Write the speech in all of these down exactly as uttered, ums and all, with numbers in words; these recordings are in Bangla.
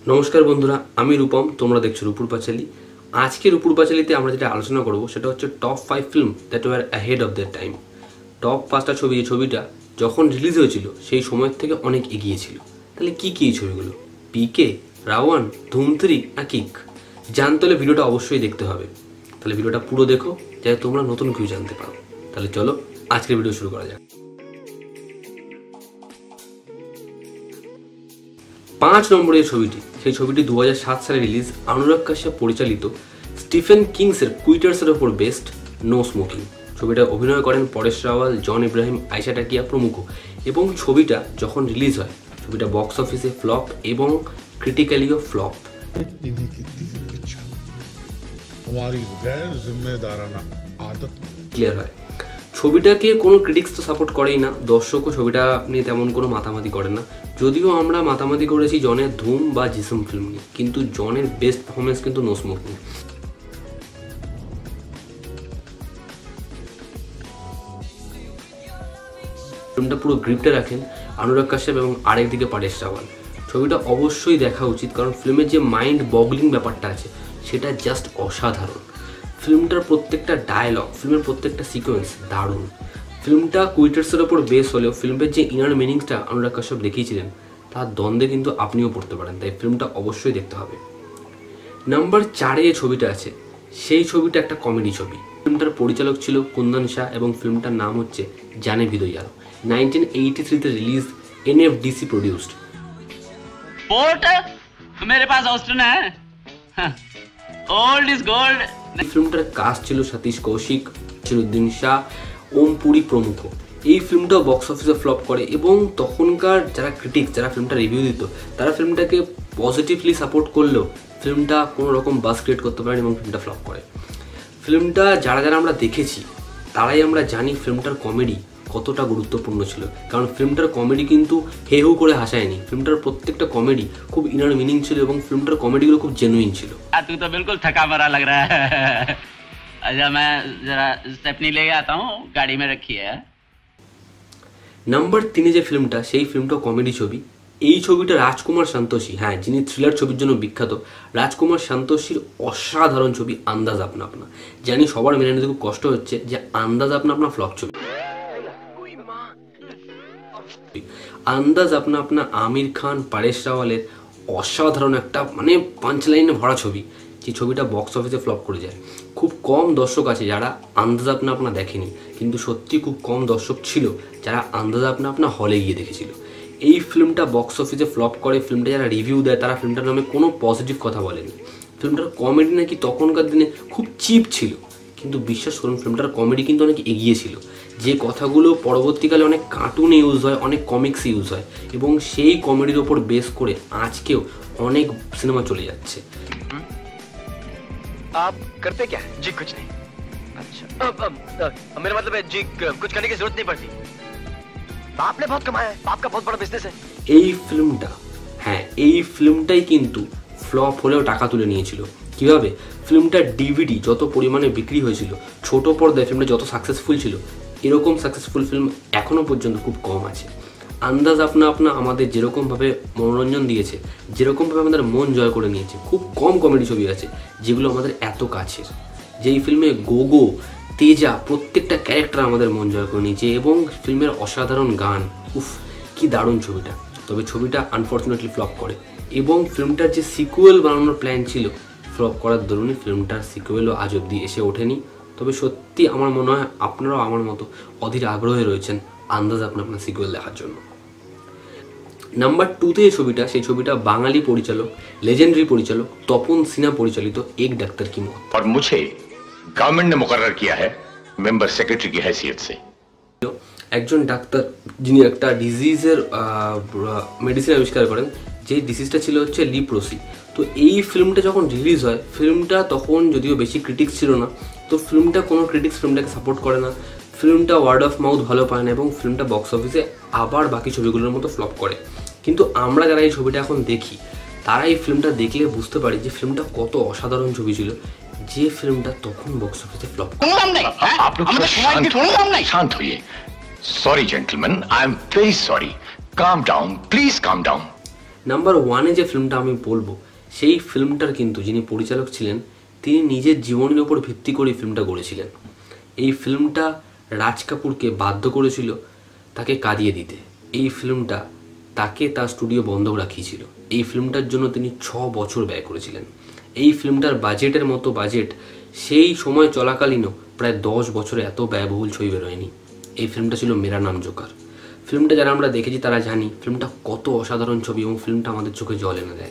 नमस्कार बंधुरा आमी रूपम तोमरा देखछो रुपुर पांचाली। आज के रुपुर पांचालीते आमरा जेटा आलोचना करब सेटा हच्छे top five film that were ahead of their time. Top पाँचटा छवि जे छविटा जखन रिलिज हयेछिलो सेई समय थेके अनेक एगिये छिलो। ताहले कि कि छविगुलो पीके रावण धूम थ्री ना किक जानते हले भिडियोटा अवश्यई देखते हबे। ताहले भिडियोटा पुरो देखो जाते तोमरा नतुन किछु जानते पारो। ताहले चलो आजकेर भिडियो शुरू करा जाक। पाँच नम्बर छविटी সেই ছবিটি दो हज़ार सात সালে রিলিজ অনুরাগ কাশ্যপ পরিচালিত স্টিফেন কিংসের কুইটার্সের উপর বেস্ট নো স্মোকিং। ছবিটা অভিনয় করেন পরেশ রাওয়াল, জন ইব্রাহিম, আয়েশা টাকিয়া প্রমুখ এবং ছবিটা যখন রিলিজ হয় ছবিটা বক্স অফিসে ফ্লপ এবং ক্রিটিক্যালিও ফ্লপ। हमारी गैर जिम्मेदाराना आदत क्लियर হয়। ছবিটাকে কোনো ক্রিটিক্স তো সাপোর্ট করেই না, দর্শকও ছবিটা নিয়ে তেমন কোনো মাতামাতি করে না। যদিও আমরা মাতামাতি করেছি জনের ধুম বা জিসম ফিল্ম নিয়ে, কিন্তু জনের বেস্ট পারফরমেন্স কিন্তু নো স্মোকিং। ফিল্মটা পুরো গ্রিপটা রাখেন অনুরাগ কাশ্যপ এবং আরেকদিকে পরেশ রাওয়াল। ছবিটা অবশ্যই দেখা উচিত, কারণ ফিল্মের যে মাইন্ড বগলিং ব্যাপারটা আছে সেটা জাস্ট অসাধারণ। ফিল্মটার প্রত্যেকটা ডায়লগ, ফিল্মের প্রত্যেকটা সিকোয়েন্স দারুণ। ফিল্মটা কুইটার্সের ওপর বেস হলেও ফিল্মের যে ইনার মিনিংসটা অনুরাগ কাশ্যপ দেখিয়েছিলেন তার দ্বন্দ্বে কিন্তু আপনিও পড়তে পারেন, তাই ফিল্মটা অবশ্যই দেখতে হবে। নাম্বার চারে যে ছবিটা আছে সেই ছবিটা একটা কমেডি ছবি। ফিল্মটার পরিচালক ছিল কুন্দন শাহ এবং ফিল্মটার নাম হচ্ছে জানে ভিদোয়াল। নাইনটিন এইটি থ্রিতে রিলিজ, এনএফডিসি প্রডিউসড। पोर्ट मेरे पास ऑस्ट्रेन है, ओल्ड इज गोल्ड। ফিল্মটার কাস্ট ছিল সতীশ কৌশিক, চিরুদ্দিন শাহ, ওম পুরী প্রমুখ। এই ফিল্মটাও বক্স অফিসে ফ্লপ করে এবং তখনকার যারা ক্রিটিক্স, যারা ফিল্মটা রিভিউ দিত, তারা ফিল্মটাকে পজিটিভলি সাপোর্ট করলেও ফিল্মটা কোনো রকম বাস ক্রিয়েট করতে পারেন এবং ফিল্মটা ফ্লপ করে। ফিল্মটা যারা যারা আমরা দেখেছি তারাই আমরা জানি ফিল্মটার কমেডি কতটা গুরুত্বপূর্ণ ছিল, কারণ ফিল্মটার কমেডি কিন্তু হে হু করে হাসায়নি। ফিল্মটার প্রত্যেকটা কমেডি খুব ইনার মিনিং ছিল এবং ফিল্মটার কমেডিগুলো খুব জেনুইন ছিল। तू तो बिल्कुल थका मरा लग रहा है। अच्छा मैं जरा स्टेपनी ले आता हूँ, गाड़ी में रखी है। নাম্বার তিনে যে ফিল্মটা সেই ফিল্মটা কমেডি ছবি। এই ছবিটা রাজকুমার সন্তোষী, হ্যাঁ যিনি থ্রিলার ছবির জন্য বিখ্যাত, রাজকুমার সন্তোষীর অসাধারণ ছবি আন্দাজ আপনা আপনা। জানি সবার মেনে নিতে খুব কষ্ট হচ্ছে যে আন্দাজ আপনা আপনা ফ্লপ ছবি। আন্দাজ আপনা আপনা আমির খান, পরেশ রাওয়ালের অসাধারণ একটা মানে পাঞ্চ লাইনে ভরা ছবি, যে ছবিটা বক্স অফিসে ফ্লপ করে যায়। খুব কম দর্শক আছে যারা আন্দাজ আপনা আপনা দেখেনি, কিন্তু সত্যি খুব কম দর্শক ছিল যারা আন্দাজ আপনা আপনা হলে গিয়ে দেখেছিল। এই ফিল্মটা বক্স অফিসে ফ্লপ করে, ফিল্মটা যারা রিভিউ দেয় তারা ফিল্মটার নামে কোনো পজিটিভ কথা বলেনি। ফিল্মটার কমেডি নাকি তখনকার দিনে খুব চিপ ছিল, কিন্তু বিশ্বাস করুন ফিল্মটার কমেডি কিন্তু অনেক এগিয়ে ছিল। যে কথাগুলো পরবর্তীকালে অনেক কার্টুনে ইউজ হয়, অনেক কমিক্সে ইউজ হয় এবং সেই কমেডির ওপর বেস করে আজকেও অনেক সিনেমা চলে যাচ্ছে। आप करते क्या है? जी कुछ नहीं। अच्छा अब, अब, अब, मेरा मतलब है जी कुछ करने की जरूरत नहीं पड़ती। बाप ने बहुत कमाया है, बाप का बहुत बड़ा बिजनेस है। এই ফিল্মটা, হ্যাঁ এই ফিল্মটাই কিন্তু ফ্লপ হলেও টাকা তুলে নিয়েছিল। কিভাবে? ফিল্মটার ডিভিডি যত পরিমাণে বিক্রি হয়েছিল, ছোট পর্দায় ফিল্মটা যত সাকসেসফুল ছিল, এরকম সাকসেসফুল ফিল্ম এখনও পর্যন্ত খুব কম আছে। আন্দাজ আপনা আপনা আমাদের যেরকমভাবে মনোরঞ্জন দিয়েছে, যেরকমভাবে আমাদের মন জয় করে নিয়েছে, খুব কম কমেডি ছবি আছে যেগুলো আমাদের এত কাছের। যেই ফিল্মে গোগো, তেজা প্রত্যেকটা ক্যারেক্টার আমাদের মন জয় করে নিয়েছে এবং ফিল্মের অসাধারণ গান, উফ কি দারুণ ছবিটা। তবে ছবিটা আনফর্চুনেটলি ফ্লপ করে এবং ফিল্মটার যে সিকুয়েল বানানোর প্ল্যান ছিল ফ্লপ করার দরুনই ফিল্মটার সিকুয়েলও আজ অব্দি এসে ওঠেনি। তবে সত্যি আমার মনে হয় আপনারাও আমার মতো অধীর আগ্রহে রয়েছেন আন্দাজ আপনা আপনা সিকুয়েল দেখার জন্য। নাম্বার টুতে যে ছবিটা, সেই ছবিটা বাঙালি পরিচালক, লেজেন্ডারি পরিচালক তপন সিনহা পরিচালিত এক ডাক্তার কি মত। और मुझे गवर्नमेंट ने मुकर्रर किया है मेंबर सेक्रेटरी की हैसियत से। একজন ডাক্তার যিনি একটা ডিজিজের মেডিসিন আবিষ্কার করেন, যে ডিজিজটা ছিল হচ্ছে লিপ্রোসি। তো এই ফিল্মটা যখন রিলিজ হয়, ফিল্মটা তখন যদিও বেশি ক্রিটিক্স ছিল না, তো ফিল্মটা কোনো ক্রিটিক্স ফিল্মটাকে সাপোর্ট করে না। ফিল্মটা ওয়ার্ড অফ মাউথ ভালো পায় না এবং ফিল্মটা বক্স অফিসে আবার বাকি ছবিগুলোর মতো ফ্লপ করে। কিন্তু আমরা যারা এই ছবিটা এখন দেখি তারা এই ফিল্মটা দেখলে বুঝতে পারি যে ফিল্মটা কত অসাধারণ ছবি ছিল, যে ফিল্মটা তখন বক্স অফিসে ফ্লপ করে। आप लोग शांत होइए। Sorry gentleman, I am very sorry. Calm down please, calm down. Number ওয়ানে যে ফিল্মটা আমি বলবো সেই ফিল্মটার কিন্তু যিনি পরিচালক ছিলেন তিনি নিজের জীবনের উপর ভিত্তি করে ফিল্মটা গড়েছিলেন। এই ফিল্মটা রাজ কাপুরকে বাধ্য করেছিল তাকে কাঁদিয়ে দিতে। এই ফিল্মটা তাকে তার স্টুডিও বন্ধ রাখিয়েছিল। এই ফিল্মটার জন্য তিনি ছ বছর ব্যয় করেছিলেন। এই ফিল্মটার বাজেটের মতো বাজেট সেই সময় চলাকালীনও প্রায় দশ বছরে এত ব্যয়বহুল ছবি বেরোয়নি। এই ফিল্মটা ছিল মেরা নাম জোকার। ফিল্মটা যারা আমরা দেখেছি তারা জানি ফিল্মটা কত অসাধারণ ছবি এবং ফিল্মটা আমাদের চোখে জল এনে দেয়।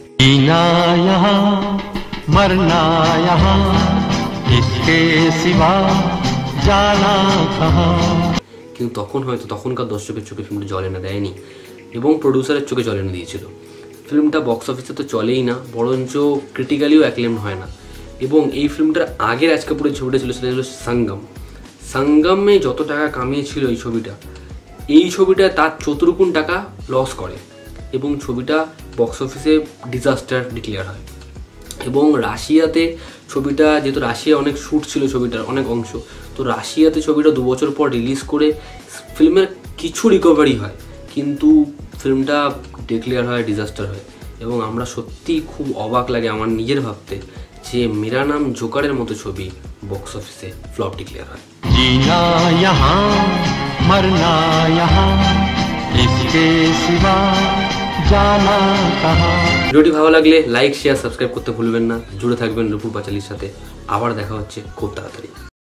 কিন্তু তখন হয়তো তখনকার দর্শকের চোখে ফিল্মটা জল এনে দেয়নি এবং প্রডিউসারের চোখে জল এনে দিয়েছিল। ফিল্মটা বক্স অফিসে তো চলেই না, বরঞ্চ ক্রিটিক্যালিও অ্যাক্লেম হয় না। এবং এই ফিল্মটার আগে রাজ কাপুরের ছবিটা ছিল সেটা ছিল সঙ্গম। সঙ্গমে যত টাকা কামিয়েছিল এই ছবিটা, এই ছবিটা তার চতুর্গুণ টাকা লস করে এবং ছবিটা বক্স অফিসে ডিজাস্টার ডিক্লেয়ার হয়। এবং রাশিয়াতে ছবিটা, যেহেতু রাশিয়া অনেক শ্যুট ছিল ছবিটার অনেক অংশ, তো রাশিয়াতে ছবিটা দু বছর পর রিলিজ করে ফিল্মের কিছু রিকভারি হয়, কিন্তু ফিল্মটা ডিক্লেয়ার হয় ডিজাস্টার হয়। এবং আমরা সত্যিই খুব অবাক লাগে আমার নিজের ভাবতে যে মেরা নাম জোকারের মতো ছবি বক্স অফিসে ফ্লপ ডিক্লেয়ার হয়। जीना यहाँ मरना यहाँ इसके सिवा जाना कहाँ। ভিডিওটি ভালো লাগলে লাইক শেয়ার সাবস্ক্রাইব করতে ভুলবেন না। জুড়ে থাকবেন রুপুর পাঁচালির সাথে। আবার দেখা হচ্ছে খুব তাড়াতাড়ি।